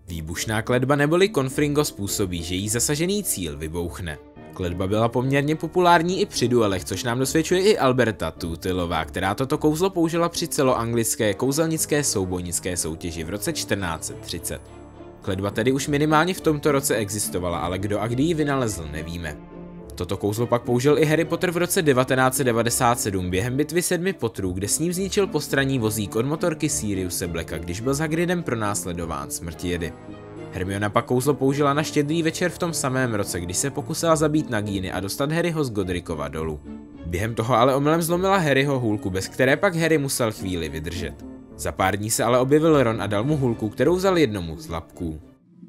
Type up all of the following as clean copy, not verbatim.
Výbušná kletba neboli Confringo způsobí, že jí zasažený cíl vybouchne. Kletba byla poměrně populární i při duelech, což nám dosvědčuje i Alberta Tutilová, která toto kouzlo použila při celoanglické kouzelnické soubojnické soutěži v roce 1430. Kletba tedy už minimálně v tomto roce existovala, ale kdo a kdy ji vynalezl, nevíme. Toto kouzlo pak použil i Harry Potter v roce 1997 během bitvy 7 Potterů, kde s ním zničil postranní vozík od motorky Siriuse Blacka, když byl s Hagridem pronásledován smrtijedy. Hermiona pak kouzlo použila na Štědrý večer v tom samém roce, když se pokusila zabít Nagini a dostat Harryho z Godricova dolu. Během toho ale omylem zlomila Harryho hůlku, bez které pak Harry musel chvíli vydržet. Za pár dní se ale objevil Ron a dal mu hůlku, kterou vzal jednomu z lapků.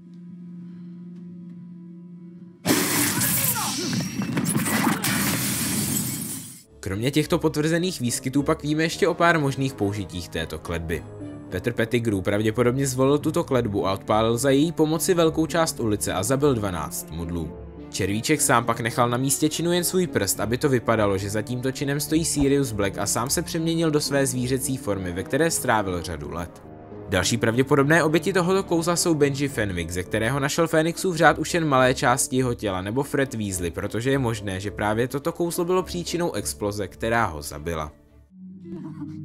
Kromě těchto potvrzených výskytů pak víme ještě o pár možných použitích této kletby. Peter Pettigrew pravděpodobně zvolil tuto kletbu a odpálil za její pomoci velkou část ulice a zabil 12 mudlů. Červíček sám pak nechal na místě činu jen svůj prst, aby to vypadalo, že za tímto činem stojí Sirius Black, a sám se přeměnil do své zvířecí formy, ve které strávil řadu let. Další pravděpodobné oběti tohoto kouzla jsou Benji Fenwick, ze kterého našel Fénixův řád už jen malé části jeho těla, nebo Fred Weasley, protože je možné, že právě toto kouzlo bylo příčinou exploze, která ho zabila.